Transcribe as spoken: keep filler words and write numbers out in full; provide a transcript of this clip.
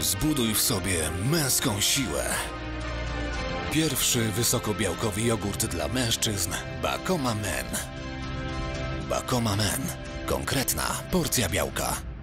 Zbuduj w sobie męską siłę. Pierwszy wysokobiałkowy jogurt dla mężczyzn Bacoma Men. Bacoma Men. Konkretna porcja białka.